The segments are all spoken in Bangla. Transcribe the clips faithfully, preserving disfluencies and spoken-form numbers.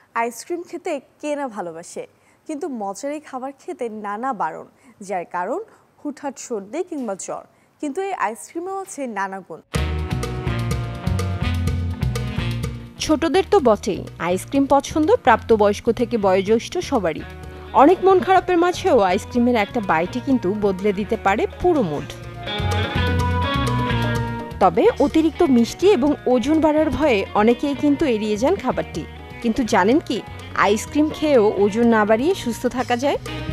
আইসক্রিম খেতে কে না ভালোবাসে, কিন্তু মজার এই খাবার খেতে নানা বারণ, যার কারণ হুটহাট সর্দি কিংবা জ্বর। কিন্তু এই আইসক্রিমেও আছে নানা গুণ। ছোটদের তো বটেই, আইসক্রিম পছন্দ প্রাপ্তবয়স্ক থেকে বয়োজ্যেষ্ঠ সবারই। অনেক মন খারাপের মাঝেও আইসক্রিমের একটা বাইটই কিন্তু বদলে দিতে পারে পুরো মুড। তবে অতিরিক্ত মিষ্টি এবং ওজন বাড়ার ভয়ে অনেকেই কিন্তু এড়িয়ে যান খাবারটি। কিন্তু জানেন কি, আইসক্রিম খেয়েও ওজন না বাড়িয়ে সুস্থ থাকা যায়।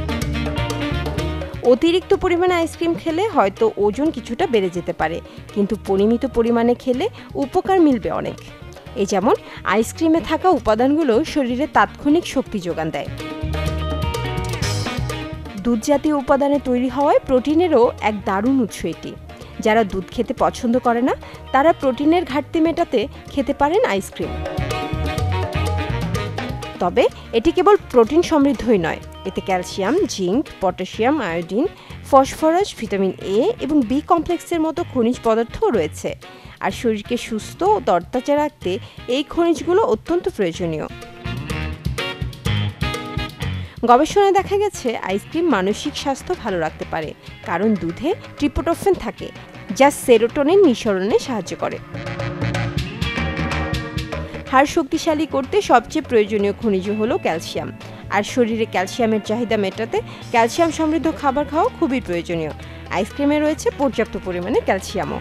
অতিরিক্ত পরিমাণে আইসক্রিম খেলে হয়তো ওজন কিছুটা বেড়ে যেতে পারে, কিন্তু পরিমিত পরিমাণে খেলে উপকার মিলবে অনেক। এই যেমন আইসক্রিমে থাকা উপাদানগুলো শরীরে তাৎক্ষণিক শক্তি যোগান দেয়। দুধ জাতীয় উপাদানে তৈরি হওয়ায় প্রোটিনেরও এক দারুণ উৎস এটি। যারা দুধ খেতে পছন্দ করে না, তারা প্রোটিনের ঘাটতি মেটাতে খেতে পারেন আইসক্রিম। তবে এটি কেবল প্রোটিন সমৃদ্ধই নয়, এতে calcium, zinc, potassium, iodine, phosphorus, vitamin A এবং বি কমপ্লেক্সের মতো খনিজ পদার্থও রয়েছে। আর শরীরকে সুস্থ ও তরতাজা রাখতে এই খনিজগুলো অত্যন্ত প্রয়োজনীয়। গবেষণায় দেখা গেছে আইসক্রিম মানসিক স্বাস্থ্য ভালো রাখতে পারে, কারণ দুধে ট্রিপটোফ্যান থাকে, যা সেরোটোনিন নিঃসরণে সাহায্য করে। হাড় শক্তিশালী করতে সবচেয়ে প্রয়োজনীয় খনিজ হলো ক্যালসিয়াম, আর শরীরে ক্যালসিয়ামের চাহিদা মেটাতে ক্যালসিয়াম সমৃদ্ধ খাবার খাওয়া খুবই প্রয়োজনীয়। আইসক্রিমে রয়েছে পর্যাপ্ত পরিমাণে ক্যালসিয়ামও।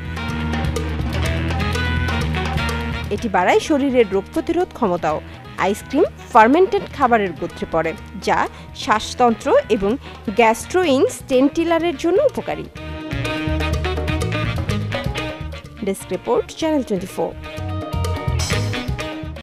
এটি বাড়ায় শরীরের রোগ প্রতিরোধ ক্ষমতাও। আইসক্রিম ফার্মেন্টেড খাবারের গোত্রে পড়ে, যা শ্বাসতন্ত্র এবং গ্যাস্ট্রোইন্টেস্টাইনালের জন্য উপকারী। Desk report, channel twenty four.